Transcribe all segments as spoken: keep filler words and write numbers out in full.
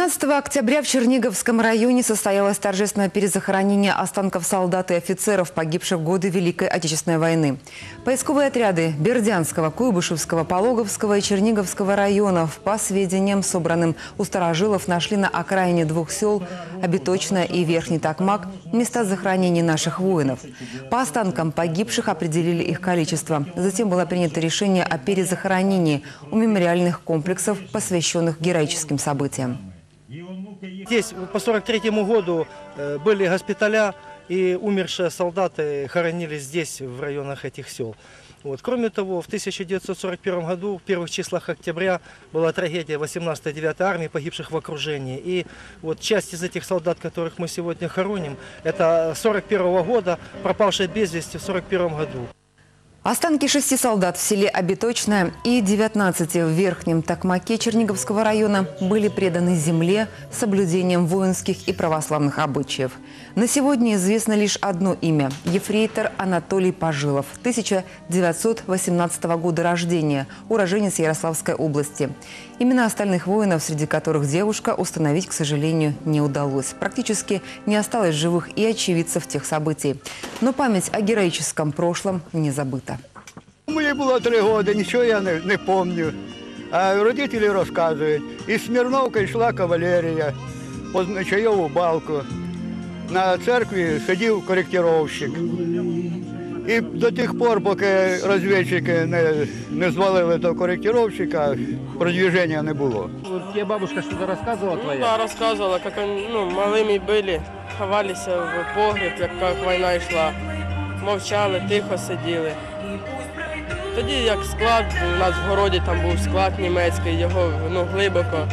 двенадцатого октября в Черниговском районе состоялось торжественное перезахоронение останков солдат и офицеров, погибших в годы Великой Отечественной войны. Поисковые отряды Бердянского, Куйбышевского, Пологовского и Черниговского районов, по сведениям, собранным у старожилов, нашли на окраине двух сел Обиточное и Верхний Токмак места захоронения наших воинов. По останкам погибших определили их количество. Затем было принято решение о перезахоронении у мемориальных комплексов, посвященных героическим событиям. Здесь по сорок третьему году были госпиталя, и умершие солдаты хоронились здесь, в районах этих сел. Вот. Кроме того, в тысяча девятьсот сорок первом году, в первых числах октября, была трагедия восемнадцатой девятой армии, погибших в окружении. И вот часть из этих солдат, которых мы сегодня хороним, это сорок первого года, пропавшие без вести в сорок первом году. Останки шести солдат в селе Обиточное и девятнадцати в Верхнем Токмаке Черниговского района были преданы земле с соблюдением воинских и православных обычаев. На сегодня известно лишь одно имя – ефрейтор Анатолий Пожилов, тысяча девятьсот восемнадцатого года рождения, уроженец Ярославской области. Имена остальных воинов, среди которых девушка, установить, к сожалению, не удалось. Практически не осталось живых и очевидцев тех событий. Но память о героическом прошлом не забыта. Мені було три роки, нічого я не, не пам'ятаю. А родителі розказують. Із Смірновки йшла кавалерія по чайову балку. На церкві сидів коректировщик. І до тих пор, поки розвідчики не, не звалили того коректировщика, продвіження не було. Тебе бабушка что-то рассказывала твоя? Ну, да, рассказывала, как они ну, малыми были, ховались в погреб, як, як війна йшла. Мовчали, тихо сиділи. Тоді як склад, у нас в городі там був склад німецький, його ну, глибоко.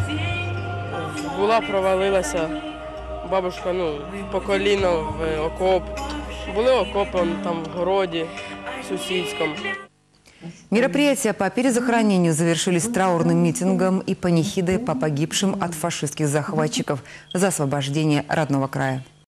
Була, провалилася, бабушка ну, по коліно в окоп. Були окопи там в городі сусідському. Мероприятия по перезахоронению завершились траурным митингом и панихидой по погибшим от фашистских захватчиков за освобождение родного края.